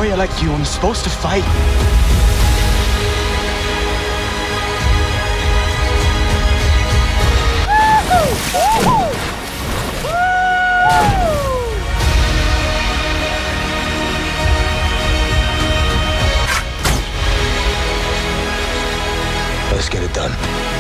warrior like you, I'm supposed to fight. Let's get it done.